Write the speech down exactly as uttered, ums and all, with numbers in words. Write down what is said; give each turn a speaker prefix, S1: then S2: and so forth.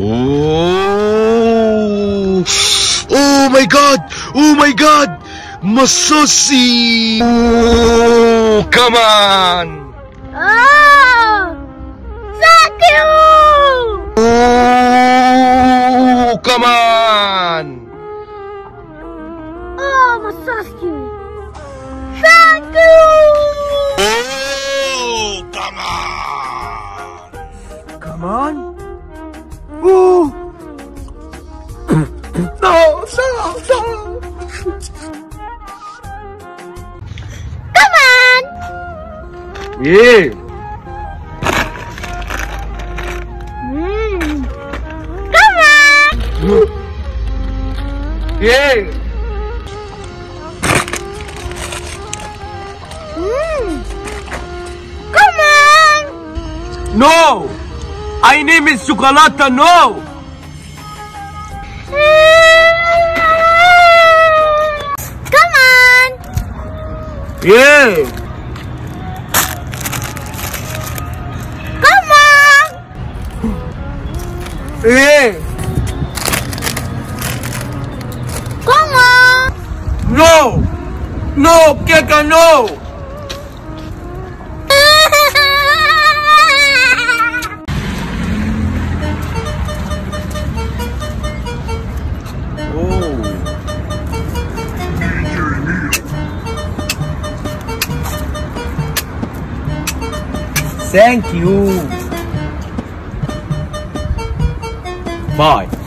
S1: اوه اوه ماي جاد اوه ماي جاد مصاصي. اوه كمان.
S2: اه ثانك يو.
S1: اوه كمان.
S2: اه مصاصي ثانك يو.
S1: اوه كمان.
S3: كمان. اوه no no no.
S2: كمان.
S1: ايه
S2: مم. كمان.
S1: ايه
S2: مم. كمان.
S3: No, I name is chocolate. No.
S2: كمان.
S3: Yeah.
S2: كمان.
S3: Yeah.
S2: كمان.
S3: No. No, Keka, no. Thank you. Bye.